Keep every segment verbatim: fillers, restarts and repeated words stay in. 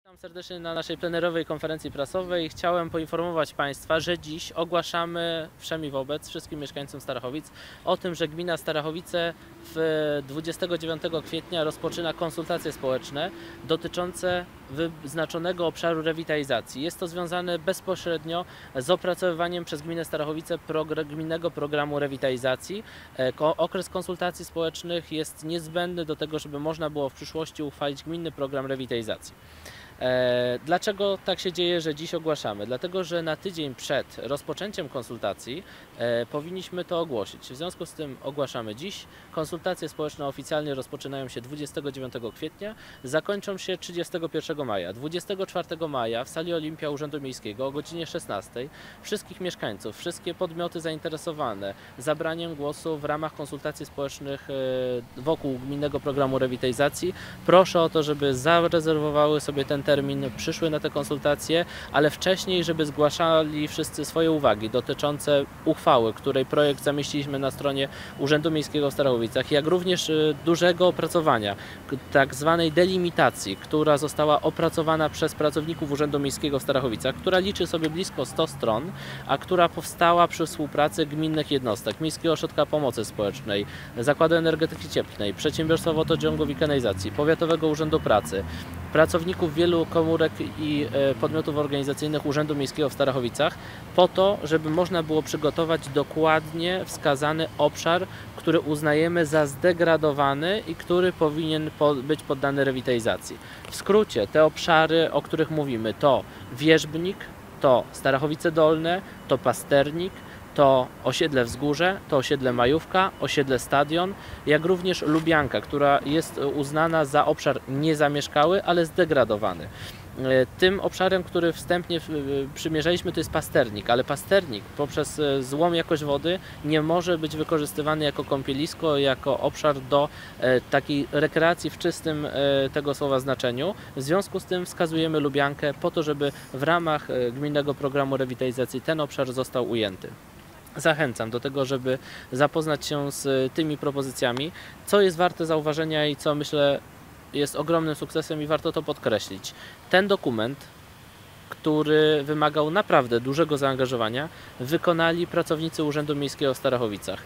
Witam serdecznie na naszej plenerowej konferencji prasowej. Chciałem poinformować Państwa, że dziś ogłaszamy wszemi wobec, wszystkim mieszkańcom Starachowic o tym, że gmina Starachowice w dwudziestego dziewiątego kwietnia rozpoczyna konsultacje społeczne dotyczące wyznaczonego obszaru rewitalizacji. Jest to związane bezpośrednio z opracowywaniem przez gminę Starachowice progr gminnego programu rewitalizacji. Ko okres konsultacji społecznych jest niezbędny do tego, żeby można było w przyszłości uchwalić gminny program rewitalizacji. E, dlaczego tak się dzieje, że dziś ogłaszamy? Dlatego, że na tydzień przed rozpoczęciem konsultacji e, powinniśmy to ogłosić. W związku z tym ogłaszamy dziś. Konsultacje społeczne oficjalnie rozpoczynają się dwudziestego dziewiątego kwietnia, zakończą się trzydziestego pierwszego maja. dwudziestego czwartego maja w sali Olimpia Urzędu Miejskiego o godzinie szesnastej wszystkich mieszkańców, wszystkie podmioty zainteresowane zabraniem głosu w ramach konsultacji społecznych e, wokół gminnego programu rewitalizacji proszę o to, żeby zarezerwowały sobie ten termin, przyszły na te konsultacje, ale wcześniej, żeby zgłaszali wszyscy swoje uwagi dotyczące uchwały, której projekt zamieściliśmy na stronie Urzędu Miejskiego w Starachowicach, jak również dużego opracowania, tak zwanej delimitacji, która została opracowana przez pracowników Urzędu Miejskiego w Starachowicach, która liczy sobie blisko stu stron, a która powstała przy współpracy gminnych jednostek, Miejskiego Ośrodka Pomocy Społecznej, Zakładu Energetyki Cieplnej, Przedsiębiorstwa Wodociągów i Kanalizacji, Powiatowego Urzędu Pracy, pracowników wielu komórek i podmiotów organizacyjnych Urzędu Miejskiego w Starachowicach po to, żeby można było przygotować dokładnie wskazany obszar, który uznajemy za zdegradowany i który powinien być poddany rewitalizacji. W skrócie te obszary, o których mówimy, to Wierzbnik, to Starachowice Dolne, to Pasternik, to osiedle Wzgórze, to osiedle Majówka, osiedle Stadion, jak również Lubianka, która jest uznana za obszar niezamieszkały, ale zdegradowany. Tym obszarem, który wstępnie przymierzaliśmy, to jest Pasternik, ale Pasternik poprzez złą jakość wody nie może być wykorzystywany jako kąpielisko, jako obszar do takiej rekreacji w czystym tego słowa znaczeniu. W związku z tym wskazujemy Lubiankę po to, żeby w ramach gminnego programu rewitalizacji ten obszar został ujęty. Zachęcam do tego, żeby zapoznać się z tymi propozycjami, co jest warte zauważenia i co myślę jest ogromnym sukcesem i warto to podkreślić. Ten dokument, który wymagał naprawdę dużego zaangażowania, wykonali pracownicy Urzędu Miejskiego w Starachowicach.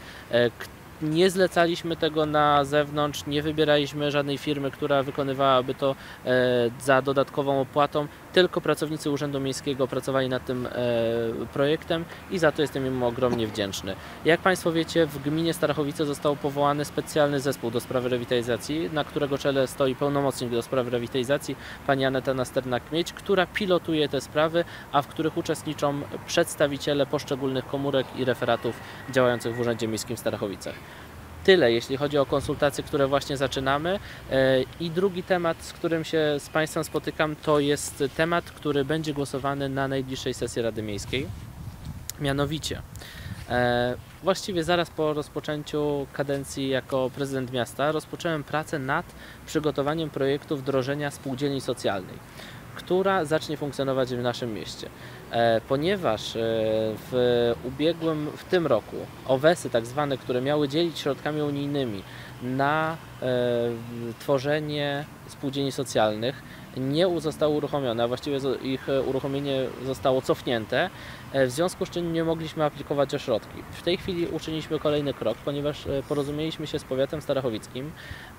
Nie zlecaliśmy tego na zewnątrz, nie wybieraliśmy żadnej firmy, która wykonywałaby to e, za dodatkową opłatą, tylko pracownicy Urzędu Miejskiego pracowali nad tym e, projektem i za to jestem im ogromnie wdzięczny. Jak Państwo wiecie, w gminie Starachowice został powołany specjalny zespół do sprawy rewitalizacji, na którego czele stoi pełnomocnik do sprawy rewitalizacji, pani Aneta Nasternak-Mieć, która pilotuje te sprawy, a w których uczestniczą przedstawiciele poszczególnych komórek i referatów działających w Urzędzie Miejskim w Starachowicach. Tyle, jeśli chodzi o konsultacje, które właśnie zaczynamy. I drugi temat, z którym się z Państwem spotykam, to jest temat, który będzie głosowany na najbliższej sesji Rady Miejskiej. Mianowicie, właściwie zaraz po rozpoczęciu kadencji jako prezydent miasta rozpocząłem pracę nad przygotowaniem projektu wdrożenia spółdzielni socjalnej, która zacznie funkcjonować w naszym mieście. Ponieważ w ubiegłym, w tym roku O W E S-y tak zwane, które miały dzielić środkami unijnymi na tworzenie spółdzielni socjalnych, nie zostały uruchomione, a właściwie ich uruchomienie zostało cofnięte, w związku z czym nie mogliśmy aplikować o środki. W tej chwili uczyniliśmy kolejny krok, ponieważ porozumieliśmy się z powiatem starachowickim,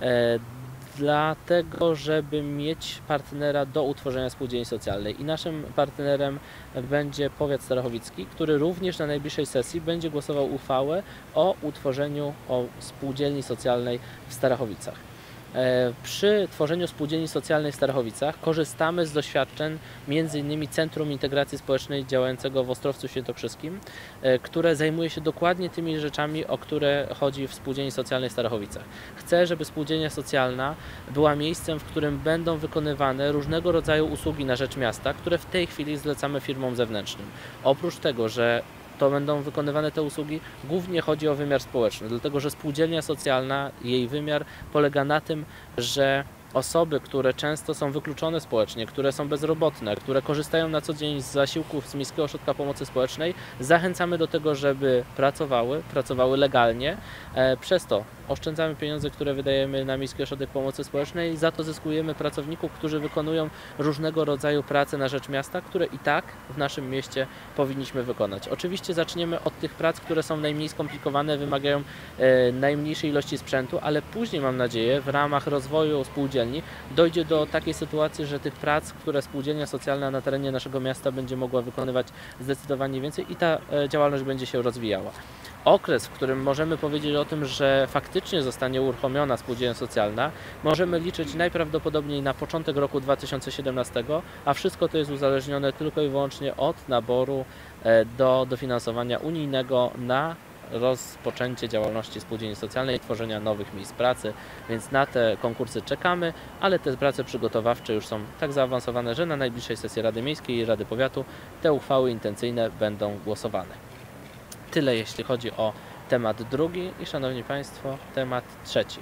dlatego, żeby mieć partnera do utworzenia spółdzielni socjalnej. I naszym partnerem będzie powiat starachowicki, który również na najbliższej sesji będzie głosował uchwałę o utworzeniu o spółdzielni socjalnej w Starachowicach. Przy tworzeniu spółdzielni socjalnej w Starachowicach korzystamy z doświadczeń między innymi Centrum Integracji Społecznej działającego w Ostrowcu Świętokrzyskim, które zajmuje się dokładnie tymi rzeczami, o które chodzi w spółdzielni socjalnej w Starachowicach. Chcę, żeby spółdzielnia socjalna była miejscem, w którym będą wykonywane różnego rodzaju usługi na rzecz miasta, które w tej chwili zlecamy firmom zewnętrznym. Oprócz tego, że to będą wykonywane te usługi, głównie chodzi o wymiar społeczny, dlatego że spółdzielnia socjalna, jej wymiar polega na tym, że osoby, które często są wykluczone społecznie, które są bezrobotne, które korzystają na co dzień z zasiłków z Miejskiego Ośrodka Pomocy Społecznej, zachęcamy do tego, żeby pracowały, pracowały legalnie. Przez to oszczędzamy pieniądze, które wydajemy na Miejski Ośrodek Pomocy Społecznej, za to zyskujemy pracowników, którzy wykonują różnego rodzaju prace na rzecz miasta, które i tak w naszym mieście powinniśmy wykonać. Oczywiście zaczniemy od tych prac, które są najmniej skomplikowane, wymagają e, najmniejszej ilości sprzętu, ale później, mam nadzieję, w ramach rozwoju spółdzielni dojdzie do takiej sytuacji, że tych prac, które spółdzielnia socjalna na terenie naszego miasta będzie mogła wykonywać zdecydowanie więcej i ta e, działalność będzie się rozwijała. Okres, w którym możemy powiedzieć o tym, że faktycznie zostanie uruchomiona spółdzielnia socjalna, możemy liczyć najprawdopodobniej na początek roku dwa tysiące siedemnastego, a wszystko to jest uzależnione tylko i wyłącznie od naboru do dofinansowania unijnego na rozpoczęcie działalności spółdzielni socjalnej i tworzenia nowych miejsc pracy, więc na te konkursy czekamy, ale te prace przygotowawcze już są tak zaawansowane, że na najbliższej sesji Rady Miejskiej i Rady Powiatu te uchwały intencyjne będą głosowane. Tyle jeśli chodzi o temat drugi i, szanowni Państwo, temat trzeci.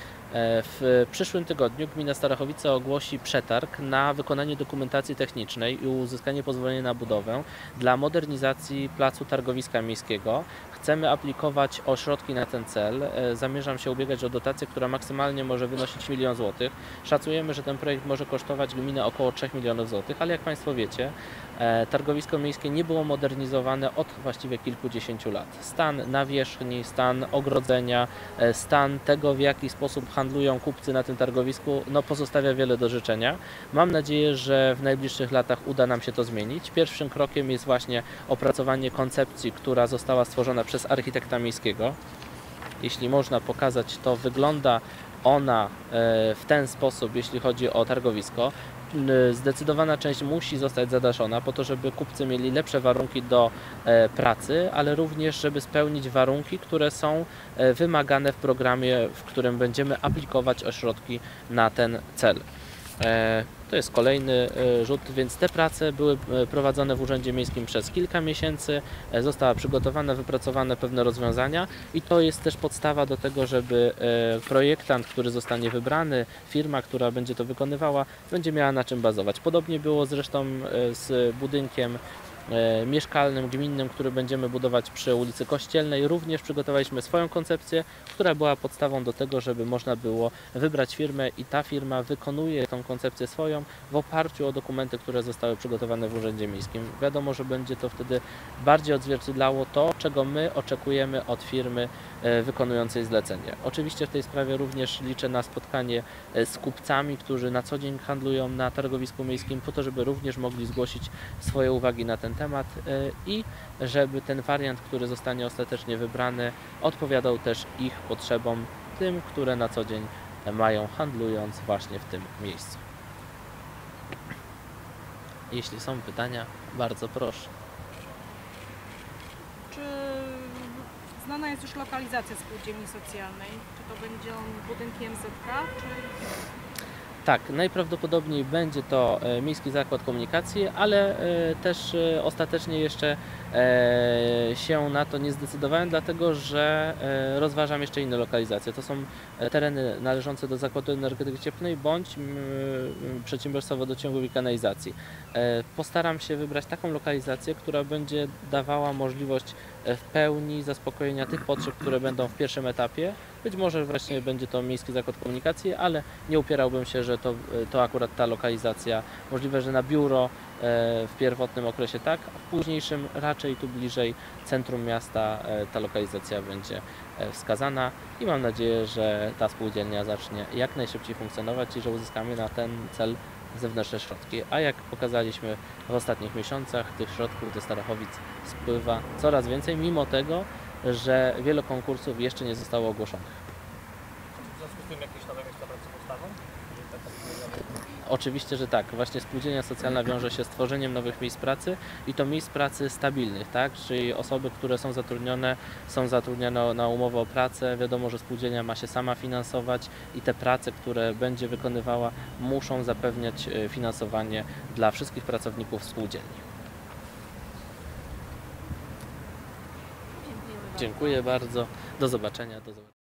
W przyszłym tygodniu gmina Starachowice ogłosi przetarg na wykonanie dokumentacji technicznej i uzyskanie pozwolenia na budowę dla modernizacji placu targowiska miejskiego. Chcemy aplikować o środki na ten cel. Zamierzam się ubiegać o dotację, która maksymalnie może wynosić milion złotych. Szacujemy, że ten projekt może kosztować gminę około trzech milionów złotych, ale jak Państwo wiecie, targowisko miejskie nie było modernizowane od właściwie kilkudziesięciu lat. Stan nawierzchni, stan ogrodzenia, stan tego, w jaki sposób handlują kupcy na tym targowisku, no pozostawia wiele do życzenia. Mam nadzieję, że w najbliższych latach uda nam się to zmienić. Pierwszym krokiem jest właśnie opracowanie koncepcji, która została stworzona przez architekta miejskiego. Jeśli można pokazać, to wygląda ona w ten sposób, jeśli chodzi o targowisko. Zdecydowana część musi zostać zadaszona po to, żeby kupcy mieli lepsze warunki do pracy, ale również, żeby spełnić warunki, które są wymagane w programie, w którym będziemy aplikować o środki na ten cel. To jest kolejny rzut, więc te prace były prowadzone w Urzędzie Miejskim przez kilka miesięcy, zostały przygotowane, wypracowane pewne rozwiązania i to jest też podstawa do tego, żeby projektant, który zostanie wybrany, firma, która będzie to wykonywała, będzie miała na czym bazować. Podobnie było zresztą z budynkiem mieszkalnym, gminnym, który będziemy budować przy ulicy Kościelnej. Również przygotowaliśmy swoją koncepcję, która była podstawą do tego, żeby można było wybrać firmę i ta firma wykonuje tą koncepcję swoją w oparciu o dokumenty, które zostały przygotowane w Urzędzie Miejskim. Wiadomo, że będzie to wtedy bardziej odzwierciedlało to, czego my oczekujemy od firmy wykonującej zlecenie. Oczywiście w tej sprawie również liczę na spotkanie z kupcami, którzy na co dzień handlują na targowisku miejskim, po to, żeby również mogli zgłosić swoje uwagi na ten temat i żeby ten wariant, który zostanie ostatecznie wybrany, odpowiadał też ich potrzebom, tym, które na co dzień mają, handlując właśnie w tym miejscu. Jeśli są pytania, bardzo proszę. Czy znana jest już lokalizacja spółdzielni socjalnej? Czy to będzie on budynkiem Z K, czy... Tak, najprawdopodobniej będzie to Miejski Zakład Komunikacji, ale też ostatecznie jeszcze się na to nie zdecydowałem, dlatego że rozważam jeszcze inne lokalizacje. To są tereny należące do Zakładu Energetyki Cieplnej bądź Przedsiębiorstwa Wodociągów i Kanalizacji. Postaram się wybrać taką lokalizację, która będzie dawała możliwość w pełni zaspokojenia tych potrzeb, które będą w pierwszym etapie. Być może właśnie będzie to Miejski Zakład Komunikacji, ale nie upierałbym się, że to, to akurat ta lokalizacja, możliwe, że na biuro w pierwotnym okresie tak, a w późniejszym raczej tu bliżej centrum miasta ta lokalizacja będzie wskazana i mam nadzieję, że ta spółdzielnia zacznie jak najszybciej funkcjonować i że uzyskamy na ten cel zewnętrzne środki, a jak pokazaliśmy w ostatnich miesiącach, tych środków do Starachowic spływa coraz więcej, mimo tego, że wiele konkursów jeszcze nie zostało ogłoszonych. W związku z tym jakieś nowe miejsca pracy powstaną? Oczywiście, że tak. Właśnie spółdzielnia socjalna wiąże się z tworzeniem nowych miejsc pracy i to miejsc pracy stabilnych, tak? Czyli osoby, które są zatrudnione, są zatrudnione na umowę o pracę. Wiadomo, że spółdzielnia ma się sama finansować i te prace, które będzie wykonywała, muszą zapewniać finansowanie dla wszystkich pracowników spółdzielni. Dziękuję bardzo. Do zobaczenia. Do zobaczenia.